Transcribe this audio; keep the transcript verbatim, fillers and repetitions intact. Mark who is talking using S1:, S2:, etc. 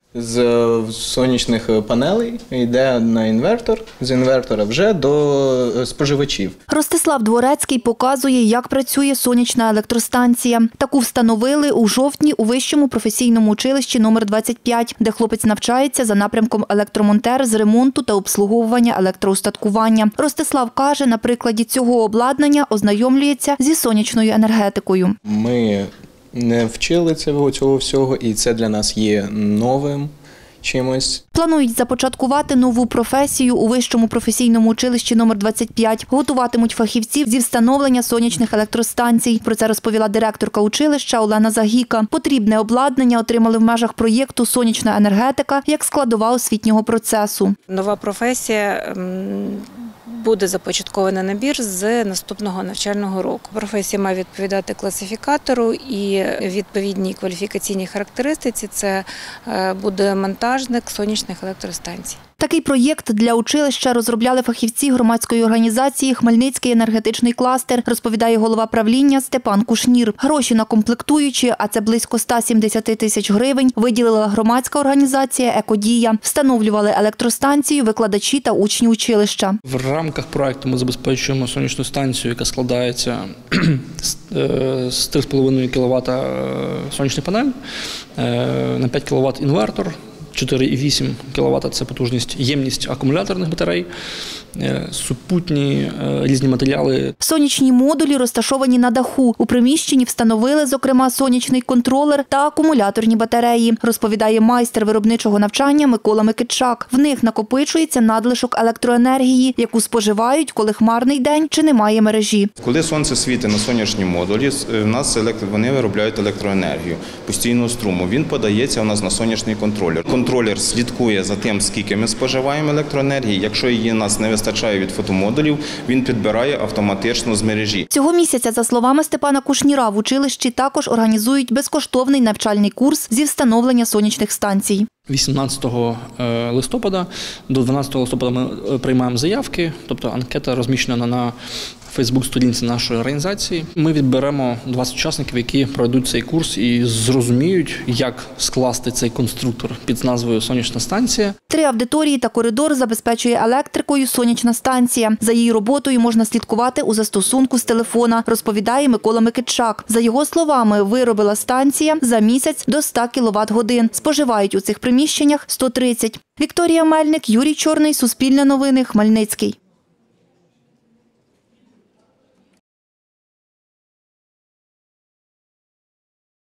S1: З сонячних панелей йде на інвертор, з інвертора вже до споживачів.
S2: Ростислав Дворецький показує, як працює сонячна електростанція. Таку встановили у жовтні у Вищому професійному училищі номер двадцять п'ять, де хлопець навчається за напрямком електромонтер з ремонту та обслуговування електроустаткування. Ростислав каже, на прикладі цього обладнання ознайомлюється зі сонячною енергетикою.
S1: Ми не вчили цього, цього всього, і це для нас є новим чимось.
S2: Планують започаткувати нову професію у Вищому професійному училищі номер двадцять п'ять. Готуватимуть фахівців зі встановлення сонячних електростанцій. Про це розповіла директорка училища Олена Загіка. Потрібне обладнання отримали в межах проєкту «Сонячна енергетика» як складова освітнього процесу.
S3: Нова професія буде започаткований набір з наступного навчального року. Професія має відповідати класифікатору і відповідній кваліфікаційній характеристиці – це буде монтажник сонячних електростанцій.
S2: Такий проєкт для училища розробляли фахівці громадської організації «Хмельницький енергетичний кластер», розповідає голова правління Степан Кушнір. Гроші на комплектуючі, а це близько ста сімдесяти тисяч гривень, виділила громадська організація «Екодія». Встановлювали електростанцію викладачі та учні училища.
S4: В рамках проєкту ми забезпечуємо сонячну станцію, яка складається з три з половиною кіловата сонячних панель, на п'ять кіловат інвертор, чотири і вісім кіловат – це потужність, ємність акумуляторних батарей, супутні різні матеріали.
S2: Сонячні модулі розташовані на даху. У приміщенні встановили, зокрема, сонячний контролер та акумуляторні батареї, розповідає майстер виробничого навчання Микола Микитчак. В них накопичується надлишок електроенергії, яку споживають, коли хмарний день чи немає мережі.
S5: Коли сонце світить на сонячні модулі, в нас вони виробляють електроенергію постійного струму. Він подається у нас на сонячний контролер. Контролер слідкує за тим, скільки ми споживаємо електроенергії. Якщо її нас не вистачає від фотомодулів, він підбирає автоматично з мережі.
S2: Цього місяця, за словами Степана Кушніра, в училищі також організують безкоштовний навчальний курс зі встановлення сонячних станцій.
S4: вісімнадцятого листопада до дванадцятого листопада ми приймаємо заявки, тобто анкета розміщена на Фейсбук-сторінці нашої організації. Ми відберемо двадцять учасників, які пройдуть цей курс і зрозуміють, як скласти цей конструктор під назвою «Сонячна станція».
S2: Три аудиторії та коридор забезпечує електрикою сонячна станція. За її роботою можна слідкувати у застосунку з телефона, розповідає Микола Микитчак. За його словами, виробила станція за місяць до ста кіловат-годин. Споживають у цих приміщеннях сто тридцять. Вікторія Мельник, Юрій Чорний, Суспільне новини, Хмельницький.